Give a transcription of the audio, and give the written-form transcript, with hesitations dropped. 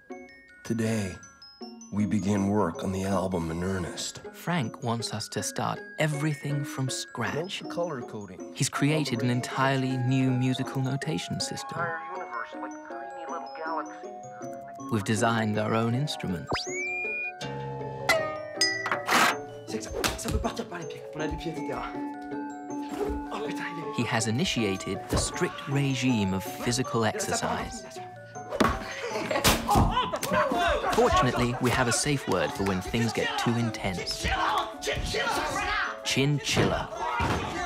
Today, we begin work on the album in earnest. Frank wants us to start everything from scratch. Note the color coding. He's created an entirely new musical notation system. Universe, like a creamy little galaxy. We've designed our own instruments. Ça peut partir par les pieds. On a des pieds, etc. Oh putain, il est... He has initiated a strict regime of physical exercise. Fortunately, we have a safe word for when things get too intense. Chinchilla.